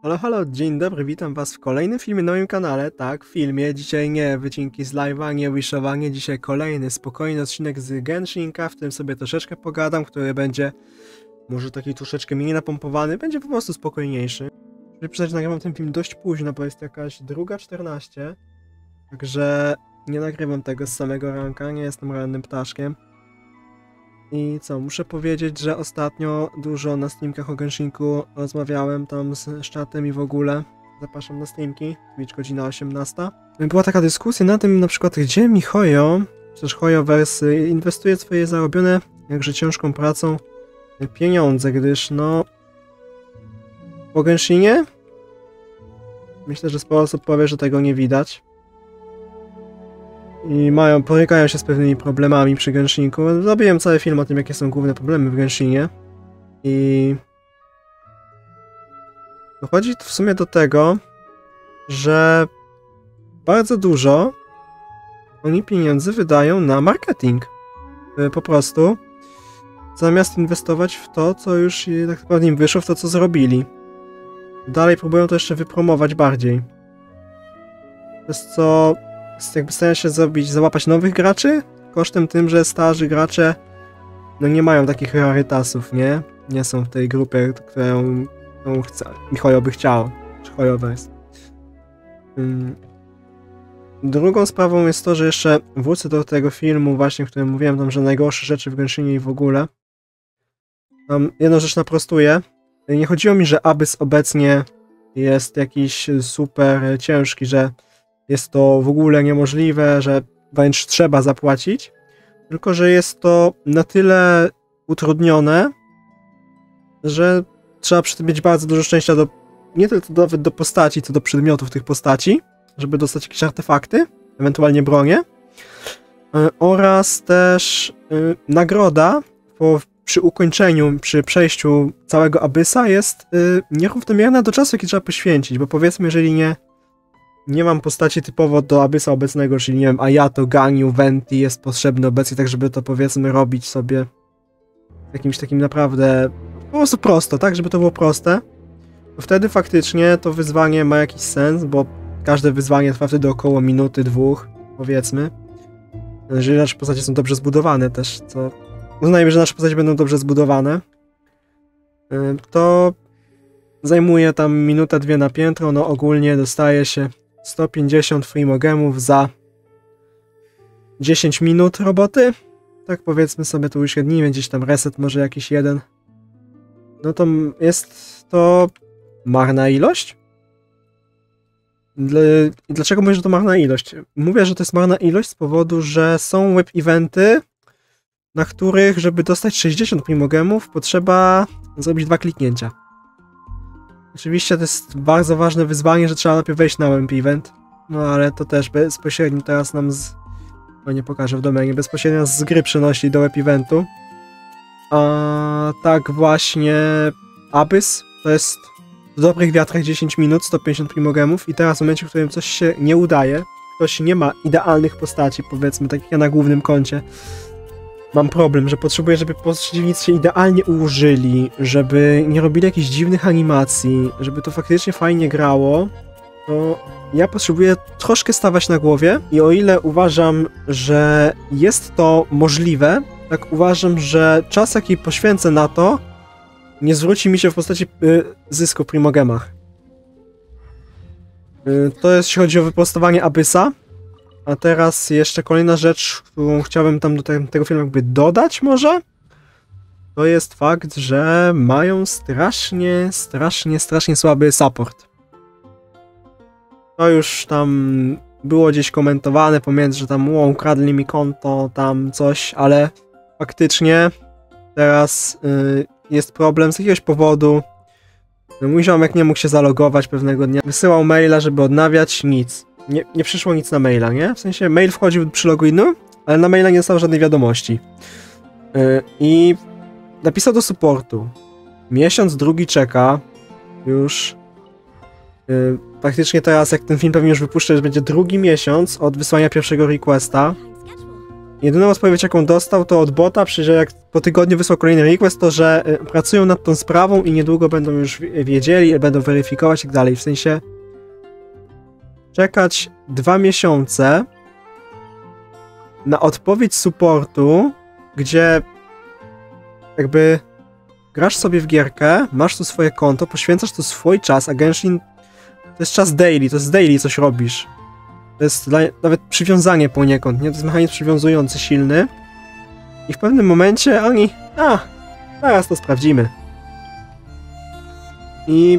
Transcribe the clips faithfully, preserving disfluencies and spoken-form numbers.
Halo, halo, dzień dobry, witam was w kolejnym filmie na moim kanale. Tak, w filmie. Dzisiaj nie wycinki z live'a, nie wishowanie. Dzisiaj kolejny spokojny odcinek z Genshinka, w którym sobie troszeczkę pogadam, który będzie może taki troszeczkę mniej napompowany, będzie po prostu spokojniejszy. Żeby przyznać, nagrywam ten film dość późno, bo jest jakaś druga czternaście. Także nie nagrywam tego z samego ranka, nie jestem rannym ptaszkiem. I co, muszę powiedzieć, że ostatnio dużo na streamkach o Genshinku rozmawiałem tam z, z czatem i w ogóle. Zapraszam na streamki, Twitch godzina osiemnasta. Była taka dyskusja na tym na przykład, gdzie miHoYo, przecież Hoyoverse inwestuje swoje zarobione, jakże ciężką pracą, pieniądze, gdyż no... Po Genshinie? Myślę, że sporo osób powie, że tego nie widać. I mają, borykają się z pewnymi problemami przy Genshinku. Zrobiłem cały film o tym, jakie są główne problemy w Genshinie. I... dochodzi w sumie do tego, że bardzo dużo oni pieniędzy wydają na marketing. Po prostu zamiast inwestować w to, co już tak naprawdę im wyszło, w to, co zrobili. Dalej próbują to jeszcze wypromować bardziej. Przez co jakby starają się zrobić, załapać nowych graczy, kosztem tym, że starzy gracze no nie mają takich rarytasów, nie? Nie są w tej grupie, którą, którą chce, miHoYo by chciał, czy Hoyoverse. Hmm. Drugą sprawą jest to, że jeszcze wrócę do tego filmu właśnie, w którym mówiłem tam, że najgorsze rzeczy w Genshinie i w ogóle. Tam jedną rzecz naprostuję. Nie chodziło mi, że Abyss obecnie jest jakiś super ciężki, że jest to w ogóle niemożliwe, że wręcz trzeba zapłacić, tylko że jest to na tyle utrudnione, że trzeba przy tym mieć bardzo dużo szczęścia do, nie tylko nawet do postaci, co do przedmiotów tych postaci, żeby dostać jakieś artefakty, ewentualnie bronię, oraz też yy, nagroda po, przy ukończeniu, przy przejściu całego Abyssa jest yy, nierównomierna do czasu, jaki trzeba poświęcić, bo powiedzmy, jeżeli nie Nie mam postaci typowo do Abyssa obecnego, czyli nie wiem, Ayato, Ganyu, Venti jest potrzebny obecnie, tak żeby to powiedzmy robić sobie jakimś takim naprawdę po prostu prosto, tak, żeby to było proste. To wtedy faktycznie to wyzwanie ma jakiś sens, bo każde wyzwanie trwa wtedy około minuty, dwóch, powiedzmy. Jeżeli nasze postacie są dobrze zbudowane też, co uznajmy, że nasze postacie będą dobrze zbudowane, to zajmuje tam minutę, dwie na piętro, no ogólnie dostaje się sto pięćdziesiąt frimogemów za dziesięć minut roboty. Tak powiedzmy sobie tu uśrednijmy, gdzieś tam reset może jakiś jeden. No to jest to marna ilość? Dla... Dlaczego mówię, że to marna ilość? Mówię, że to jest marna ilość z powodu, że są web eventy, na których, żeby dostać sześćdziesiąt primogemów, potrzeba zrobić dwa kliknięcia. Oczywiście to jest bardzo ważne wyzwanie, że trzeba najpierw wejść na web event, no ale to też bezpośrednio teraz nam z... no nie pokażę w domenie, bezpośrednio z gry przenosi do web eventu. A tak właśnie Abyss to jest w dobrych wiatrach dziesięć minut, sto pięćdziesiąt primogemów i teraz w momencie, w którym coś się nie udaje, ktoś nie ma idealnych postaci, powiedzmy, tak jak ja na głównym koncie, mam problem, że potrzebuję, żeby przeciwnicy się idealnie ułożyli, żeby nie robili jakichś dziwnych animacji, żeby to faktycznie fajnie grało, to ja potrzebuję troszkę stawać na głowie i o ile uważam, że jest to możliwe, tak uważam, że czas, jaki poświęcę na to, nie zwróci mi się w postaci y, zysku primogemach. Y, to jest, jeśli chodzi o wyprostowanie Abyssa. A teraz jeszcze kolejna rzecz, którą chciałbym tam do te, tego filmu jakby dodać może, to jest fakt, że mają strasznie, strasznie, strasznie słaby support. To już tam było gdzieś komentowane pomiędzy, że tam o, ukradli mi konto, tam coś, ale faktycznie teraz y, jest problem z jakiegoś powodu. Mój ziomek nie mógł się zalogować pewnego dnia, wysyłał maila, żeby odnawiać, nic. Nie, nie przyszło nic na maila, nie? W sensie mail wchodził przy loginu, ale na maila nie dostał żadnej wiadomości. Yy, I napisał do supportu. Miesiąc drugi czeka. Już. Yy, praktycznie teraz, jak ten film pewnie już wypuszczę, będzie drugi miesiąc od wysłania pierwszego requesta. Jedyną odpowiedź, jaką dostał, to od bota, że jak po tygodniu wysłał kolejny request, to że y, pracują nad tą sprawą i niedługo będą już wiedzieli, będą weryfikować i tak dalej. W sensie czekać dwa miesiące na odpowiedź supportu, gdzie jakby grasz sobie w gierkę, masz tu swoje konto, poświęcasz tu swój czas, a Genshin to jest czas daily, to jest daily coś robisz. To jest dla, nawet przywiązanie poniekąd, nie? To jest mechanizm przywiązujący silny. I w pewnym momencie oni... A, zaraz to sprawdzimy. I...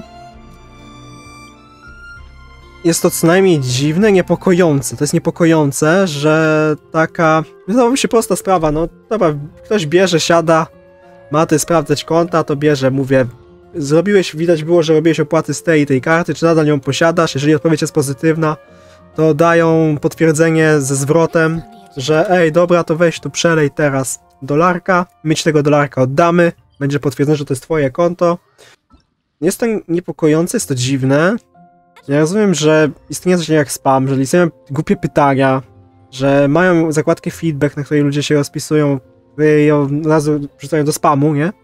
Jest to co najmniej dziwne, niepokojące. To jest niepokojące, że taka... Wydawałoby się prosta sprawa, no dobra, ktoś bierze, siada, ma ty sprawdzać konta, to bierze, mówię... Zrobiłeś, widać było, że robiłeś opłaty z tej i tej karty, czy nadal ją posiadasz? Jeżeli odpowiedź jest pozytywna, to dają potwierdzenie ze zwrotem, że ej, dobra, to weź tu przelej teraz dolarka, my ci tego dolarka oddamy, będzie potwierdzone, że to jest twoje konto. Jest to niepokojące, jest to dziwne. Ja rozumiem, że istnieje coś jak spam, że istnieją głupie pytania, że mają zakładkę feedback, na której ludzie się rozpisują, i ją od razu wrzucają do spamu, nie?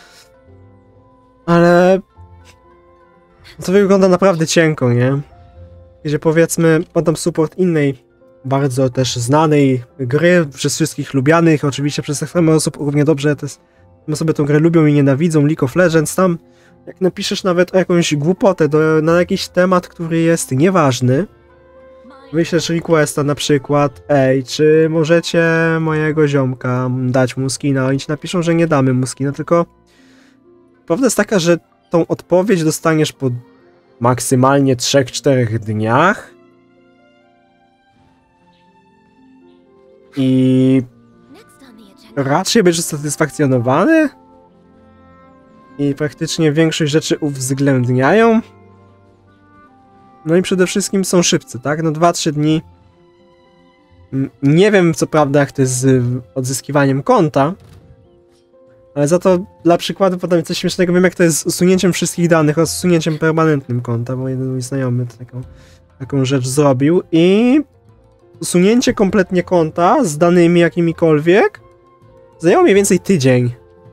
Ale to wygląda naprawdę cienko, nie? Gdzie powiedzmy, podam support innej, bardzo też znanej gry, przez wszystkich lubianych, oczywiście przez tak wiele osób równie dobrze te osoby tę grę lubią i nienawidzą, League of Legends, tam jak napiszesz nawet o jakąś głupotę do, na jakiś temat, który jest nieważny, wyślesz requesta na przykład, ej, czy możecie mojego ziomka dać mu skina, oni ci napiszą, że nie damy mu skina, tylko prawda jest taka, że tą odpowiedź dostaniesz po maksymalnie trzech czterech dniach i raczej będziesz satysfakcjonowany i praktycznie większość rzeczy uwzględniają. No i przede wszystkim są szybcy, tak? No dwa trzy dni. Nie wiem co prawda jak to jest z odzyskiwaniem konta, ale za to dla przykładu podam coś śmiesznego, wiem jak to jest z usunięciem wszystkich danych oraz usunięciem permanentnym konta, bo jeden mój znajomy taką, taką rzecz zrobił i usunięcie kompletnie konta z danymi jakimikolwiek zajęło mniej więcej tydzień.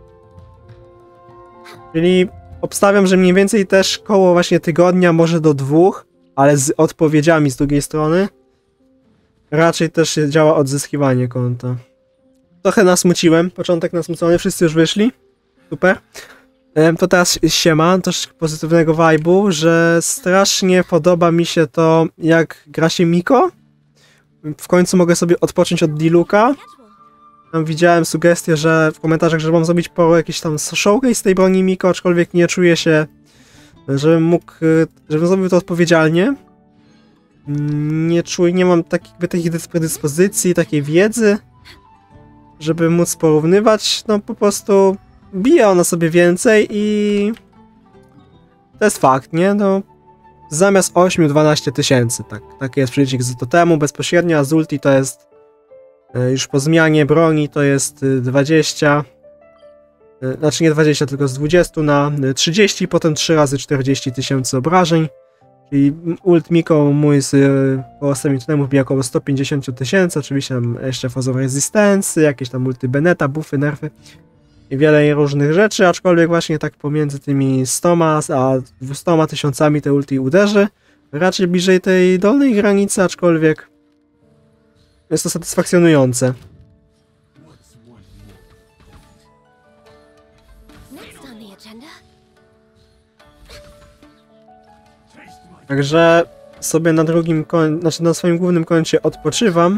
Czyli obstawiam, że mniej więcej też koło właśnie tygodnia, może do dwóch, ale z odpowiedziami z drugiej strony raczej też się działa odzyskiwanie konta. Trochę nasmuciłem, początek nasmucony, wszyscy już wyszli. Super. To teraz siema, też pozytywnego vibe'u, że strasznie podoba mi się to, jak gra się Miko. W końcu mogę sobie odpocząć od Diluka. Tam widziałem sugestię, że w komentarzach, że mam zrobić po jakiś tam showcase z tej broni Miko, aczkolwiek nie czuję się, żebym mógł, żebym zrobił to odpowiedzialnie. Nie czuję, nie mam takich, takich predyspozycji, takiej wiedzy, żeby móc porównywać, no po prostu bije ona sobie więcej i to jest fakt, nie? No zamiast ośmiu dwanaście tysięcy, tak, taki jest przycisk z totemu bezpośrednio, a z ulti to jest y, już po zmianie broni to jest y, dwadzieścia, y, znaczy nie dwadzieścia, tylko z dwudziestu na trzydzieści, potem trzy razy czterdzieści tysięcy obrażeń, czyli ult Miko mój z y, po ostatnim totemów bije około sto pięćdziesiąt tysięcy, oczywiście tam jeszcze fazowe rezystencje, jakieś tam ulty Beneta, buffy, nerfy i wiele różnych rzeczy, aczkolwiek właśnie tak pomiędzy tymi stoma a dwustoma tysiącami te ulti uderzy, raczej bliżej tej dolnej granicy, aczkolwiek jest to satysfakcjonujące. Także sobie na drugim końcu, znaczy na swoim głównym koncie odpoczywam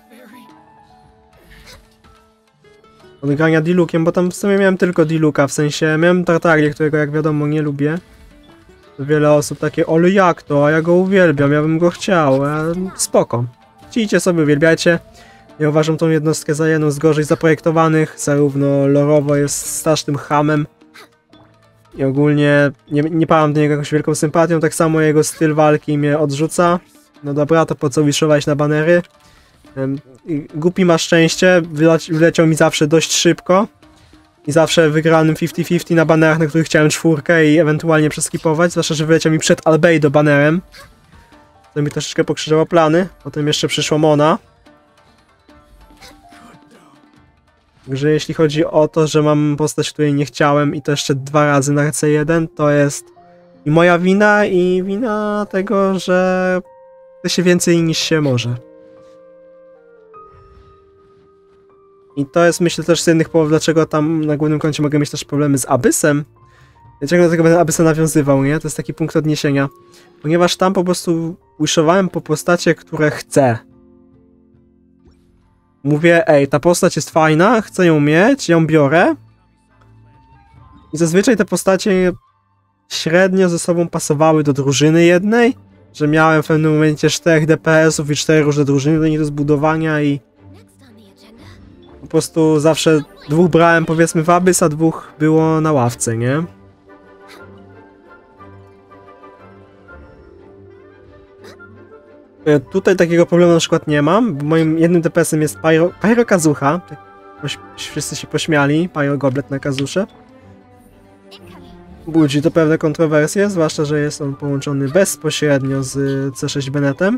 od grania Dilukiem, bo tam w sumie miałem tylko Diluka, w sensie miałem Tartarię, którego jak wiadomo nie lubię. Wiele osób takie, ale jak to, a ja go uwielbiam, ja bym go chciał, a spoko. Chcicie sobie, uwielbiajcie. Ja uważam tą jednostkę za jedną z gorzej zaprojektowanych, zarówno lorowo jest strasznym hamem i ogólnie nie, nie pałam do niego jakąś wielką sympatią, tak samo jego styl walki mnie odrzuca. No dobra, to po co wiszować na banery? Głupi ma szczęście, wyleci, wyleciał mi zawsze dość szybko i zawsze wygranym pięćdziesiąt pięćdziesiąt na banerach, na których chciałem czwórkę i ewentualnie przeskipować, zwłaszcza, że wyleciał mi przed Albedo banerem. To mi troszeczkę pokrzyżało plany, potem jeszcze przyszła Mona. Także jeśli chodzi o to, że mam postać, której nie chciałem i to jeszcze dwa razy na C jeden, to jest i moja wina, i wina tego, że chce się więcej niż się może. I to jest, myślę, też z jednych powodów, dlaczego tam na głównym koncie mogę mieć też problemy z Abyssem. Ja ciągle do tego będę Abyssa nawiązywał, nie? To jest taki punkt odniesienia. Ponieważ tam po prostu wishowałem po postacie, które chcę. Mówię, ej, ta postać jest fajna, chcę ją mieć, ją biorę. I zazwyczaj te postacie średnio ze sobą pasowały do drużyny jednej, że miałem w pewnym momencie czterech D P S ów i cztery różne drużyny do nich do zbudowania i po prostu zawsze dwóch brałem, powiedzmy, w Abyss, a dwóch było na ławce, nie? Tutaj takiego problemu na przykład nie mam, bo moim jednym D P S-em jest Pyro, Pyro Kazuha. Wszyscy się pośmiali, Pyro Goblet na Kazusze. Budzi to pewne kontrowersje, zwłaszcza, że jest on połączony bezpośrednio z C sześć Bennettem.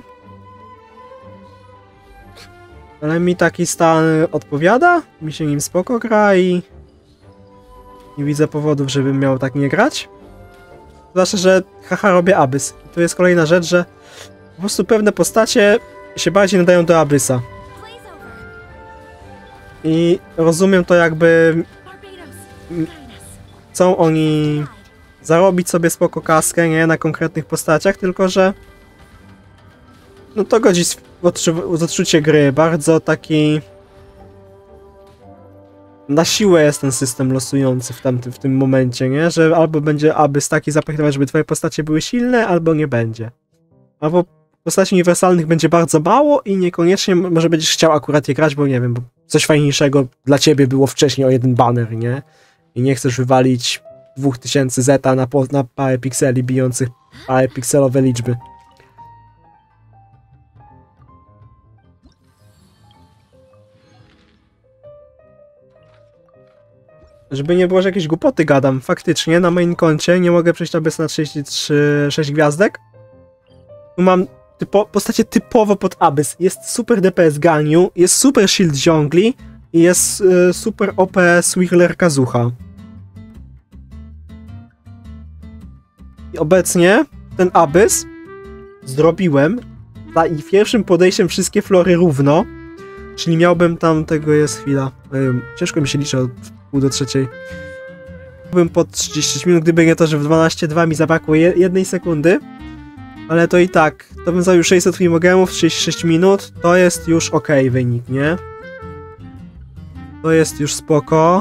Ale mi taki stan odpowiada, mi się nim spoko gra i nie widzę powodów, żebym miał tak nie grać. Zwłaszcza, że haha robię Abyss. I tu jest kolejna rzecz, że po prostu pewne postacie się bardziej nadają do Abyssa. I rozumiem to, jakby chcą oni zarobić sobie spoko kaskę, nie, na konkretnych postaciach, tylko że no to godzi w odczucie gry, bardzo taki na siłę jest ten system losujący w, tamtym, w tym momencie, nie, że albo będzie Abyss taki zaprojektowany, żeby twoje postacie były silne, albo nie będzie. Albo postaci uniwersalnych będzie bardzo mało i niekoniecznie może będziesz chciał akurat je grać, bo nie wiem, bo coś fajniejszego dla ciebie było wcześniej o jeden banner, nie? I nie chcesz wywalić dwóch tysięcy zeta na, na parę pikseli bijących parę pikselowe liczby. Żeby nie było, że jakieś głupoty gadam, faktycznie na moim koncie nie mogę przejść Abyss na trzydzieści trzy sześć gwiazdek. Tu mam typo, postacie typowo pod Abyss. Jest super D P S Ganyu, jest super Shield Zhongli i jest y, super O P Swirler Kazuha. I obecnie ten Abyss zrobiłem za pierwszym podejściem wszystkie flory równo, czyli miałbym tam, tego jest chwila, yy, ciężko mi się liczy od pół do trzeciej. Byłbym pod trzydzieści minut, gdyby nie to, że w dwanaście dwa mi zabrakło je, jednej sekundy. Ale to i tak, to bym zabił sześćset primogemów, trzydzieści sześć minut, to jest już ok wynik, nie? To jest już spoko.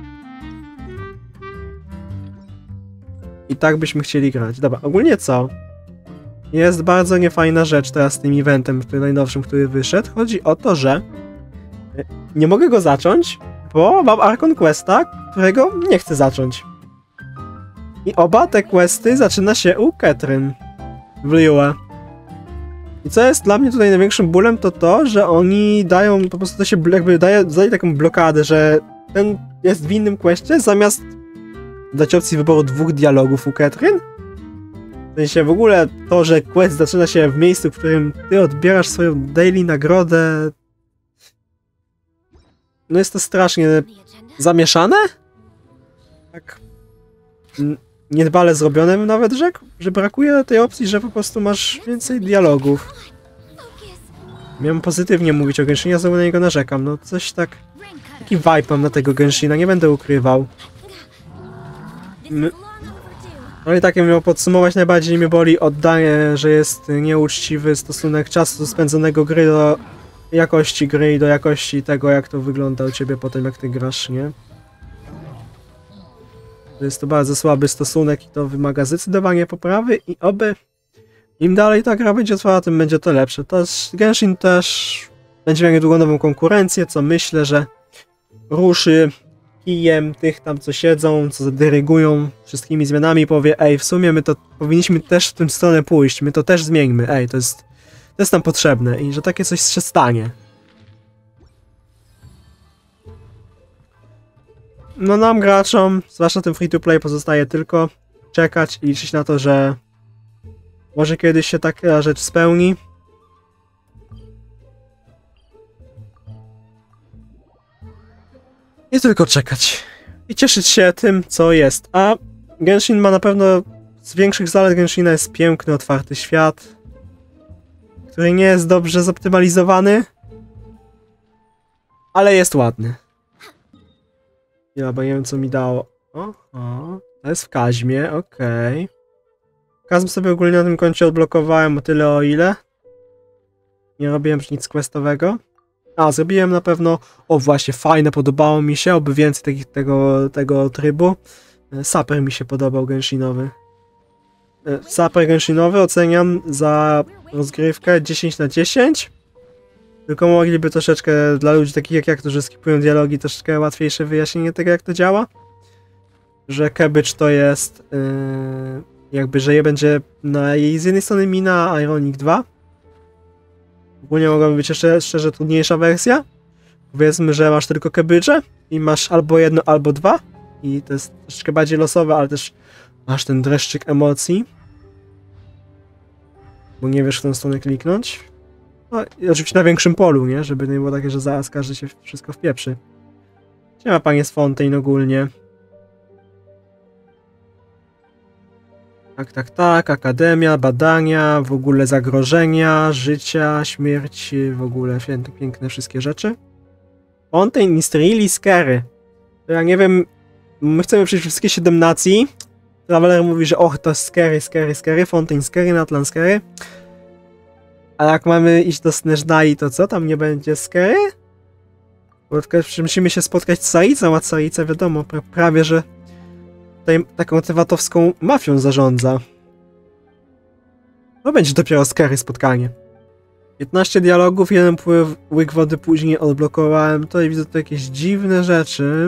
I tak byśmy chcieli grać. Dobra, ogólnie co? Jest bardzo niefajna rzecz teraz z tym eventem, który najnowszym, który wyszedł. Chodzi o to, że nie mogę go zacząć, bo mam Archon Questa, którego nie chcę zacząć. I oba te questy zaczyna się u Catherine w Liyue. I co jest dla mnie tutaj największym bólem, to to, że oni dają, po prostu to się jakby daje, daje taką blokadę, że ten jest w innym questie, zamiast dać opcji wyboru dwóch dialogów u Catherine. W sensie w ogóle to, że quest zaczyna się w miejscu, w którym ty odbierasz swoją daily nagrodę. No jest to strasznie zamieszane. Tak niedbale zrobione bym nawet rzekł, że brakuje tej opcji, że po prostu masz więcej dialogów. Miałem pozytywnie mówić o Genshinie, ja znowu na niego narzekam. No coś tak... Taki vibe mam na tego Genshina, nie będę ukrywał. My... No i tak jakbym miał podsumować, najbardziej mnie boli oddanie, że jest nieuczciwy stosunek czasu spędzonego gry do jakości gry i do jakości tego, jak to wygląda u ciebie potem, jak ty grasz, nie? To jest to bardzo słaby stosunek i to wymaga zdecydowanie poprawy i oby im dalej ta gra będzie trwała, tym będzie to lepsze. To Genshin też będzie miał niedługo nową konkurencję, co myślę, że ruszy kijem tych tam, co siedzą, co dyrygują wszystkimi zmianami, powie, ej, w sumie my to powinniśmy też w tę stronę pójść, my to też zmieńmy, ej, to jest, to jest nam potrzebne i że takie coś się stanie. No nam graczom, zwłaszcza tym free-to-play, pozostaje tylko czekać i liczyć na to, że może kiedyś się taka rzecz spełni. I tylko czekać. I cieszyć się tym, co jest. A Genshin ma na pewno z większych zalet Genshina jest piękny, otwarty świat, który nie jest dobrze zoptymalizowany, ale jest ładny. Ja bo nie wiem, co mi dało. Oho, to jest w Kazmie, okej. Okay. Kazm sobie ogólnie na tym koncie odblokowałem o tyle o ile. Nie robiłem nic questowego. A, zrobiłem na pewno... O, właśnie, fajne, podobało mi się, oby więcej takich, tego, tego trybu. Saper mi się podobał Genshinowy. Saper Genshinowy oceniam za rozgrywkę dziesięć na dziesięć. Tylko mogliby troszeczkę dla ludzi takich jak ja, którzy skipują dialogi, troszeczkę łatwiejsze wyjaśnienie tego, jak to działa. Że Cabbage to jest... Yy, jakby, że je będzie na jej z jednej strony mina, a Ironic dwa. Ogólnie mogłaby być jeszcze szczerze trudniejsza wersja. Powiedzmy, że masz tylko Cabbage'e i masz albo jedno, albo dwa. I to jest troszeczkę bardziej losowe, ale też masz ten dreszczyk emocji. Bo nie wiesz, w którą stronę kliknąć. No i oczywiście na większym polu, nie? Żeby nie było takie, że zaraz każdy się wszystko wpieprzy. Nie ma panie z Fontaine ogólnie. Tak, tak, tak, akademia, badania, w ogóle zagrożenia, życia, śmierci, w ogóle piękne wszystkie rzeczy. Fontaine is really scary. Ja nie wiem, my chcemy przejść wszystkie siedem nacji. Traveler mówi, że och, to jest scary, scary, scary, Fontaine scary, Natlan scary. A jak mamy iść do Snezhnai, to co? Tam nie będzie scary? Bo musimy się spotkać z Saricą, a Sarica wiadomo, prawie, że tutaj taką tewatowską mafią zarządza. No będzie dopiero scary spotkanie. piętnaście dialogów, jeden pływ, łyk wody później odblokowałem. Tutaj widzę tu jakieś dziwne rzeczy.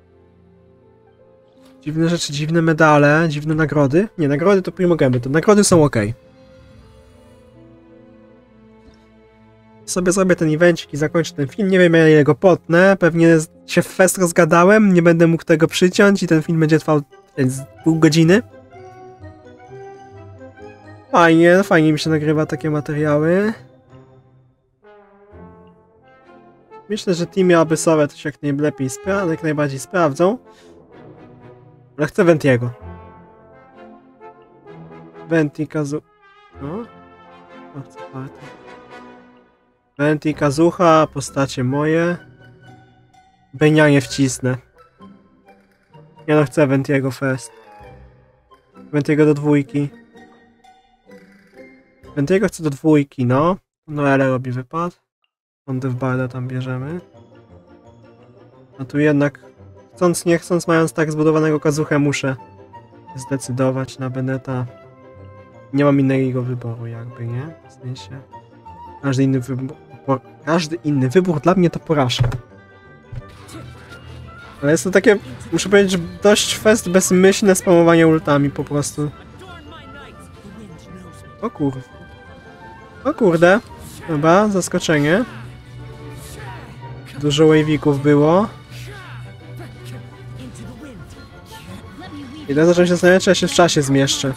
Dziwne rzeczy, dziwne medale, dziwne nagrody. Nie, nagrody to Primogemy, to nagrody są ok. Sobie zrobię ten evencik i zakończę ten film. Nie wiem, ile go potnę. Pewnie się w fest rozgadałem, nie będę mógł tego przyciąć i ten film będzie trwał z pół godziny. Fajnie, fajnie mi się nagrywa takie materiały. Myślę, że teamy abyssowe to się jak najlepiej spra jak najbardziej sprawdzą. Ale chcę Ventiego. Venti, Kazu... No? O, co party. Venti, Kazucha, postacie moje. Benia nie wcisnę. Ja no chcę Ventiego fest. Ventiego do dwójki. Ventiego chcę do dwójki, no. Noele robi wypad. Ondev Barda tam bierzemy. A tu jednak, chcąc nie chcąc, mając tak zbudowanego Kazuchę, muszę zdecydować na Beneta. Nie mam innego wyboru jakby, nie? W sensie... Każdy inny wybór... Każdy inny wybór dla mnie to porażka. Ale jest to takie, muszę powiedzieć, dość fest bezmyślne spamowanie ultami po prostu. O kurde. O kurde. Dobra, zaskoczenie. Dużo wave'ików było. I teraz zacząłem się zastanawiać, czy ja się w czasie zmieszczę.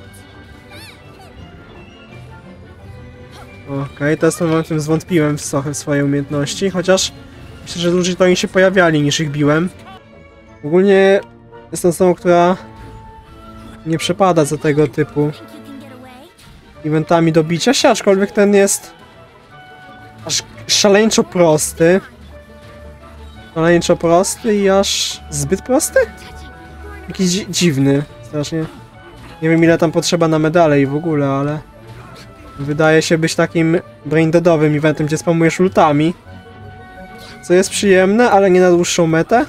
Okej, okay, teraz tym momentem zwątpiłem w swoje umiejętności, chociaż myślę, że dłużej to oni się pojawiali niż ich biłem. Ogólnie jestem osobą, która nie przepada za tego typu eventami do bicia się, aczkolwiek ten jest aż szaleńczo prosty. Szaleńczo prosty i aż zbyt prosty? Jakiś dzi dziwny, strasznie. Nie wiem, ile tam potrzeba na medale i w ogóle, ale wydaje się być takim braindeadowym eventem, gdzie spamujesz ultami. Co jest przyjemne, ale nie na dłuższą metę.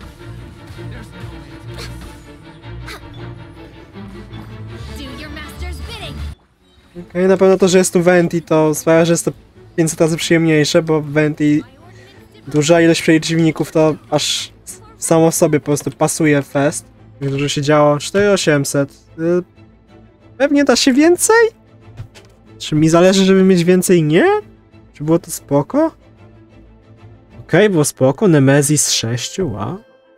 Okej, okay, na pewno to, że jest tu Venti, to sprawia, że jest to pięćset razy przyjemniejsze, bo Venti duża ilość przeciwników to aż samo w sobie po prostu pasuje w fest. Dużo się działo, cztery tysiące osiemset. Pewnie da się więcej? Czy mi zależy, żeby mieć więcej? Nie? Czy było to spoko? Okej, okay, było spoko. Nemesis sześć, wow.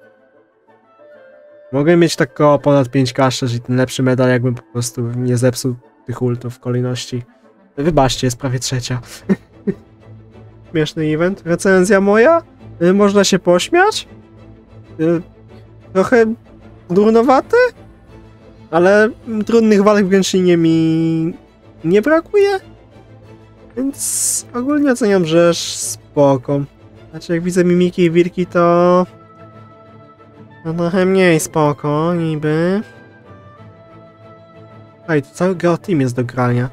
Mogę mieć tak koło ponad pięć ka, czyli ten lepszy medal, jakbym po prostu nie zepsuł tych ultów w kolejności. Wybaczcie, jest prawie trzecia. Śmieszny event. Recenzja moja? Można się pośmiać? y, trochę durnowaty, ale trudnych walk w Genshinie mi nie brakuje, więc ogólnie oceniam, że spoko. Znaczy jak widzę mimiki i wirki, to no trochę mniej spoko, niby. Ej, to cały Gra Team jest do grania.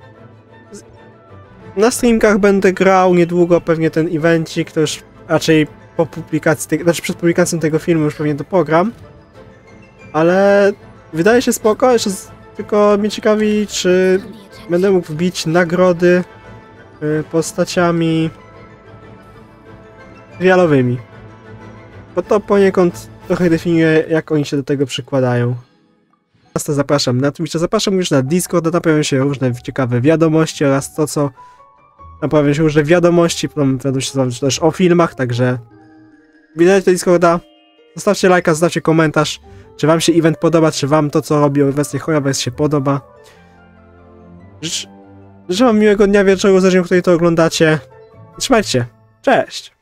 Na streamkach będę grał niedługo pewnie ten evencik, to już raczej po publikacji, tego, znaczy przed publikacją tego filmu już pewnie to pogram. Ale wydaje się spoko, jeszcze z, tylko mnie ciekawi, czy będę mógł wbić nagrody y, postaciami serialowymi. Bo to poniekąd trochę definiuje, jak oni się do tego przykładają. Teraz to zapraszam na Twitcha, zapraszam już na Discord, tam pojawią się różne ciekawe wiadomości oraz to, co tam pojawią się różne wiadomości, potem będą się też o filmach, także widać do Discorda, zostawcie lajka, zostawcie komentarz, czy wam się event podoba, czy wam to, co robi obecnie Horrorverse się podoba. Życz, życzę wam miłego dnia, wieczoru, zależnie, w której to oglądacie. Trzymajcie się, cześć!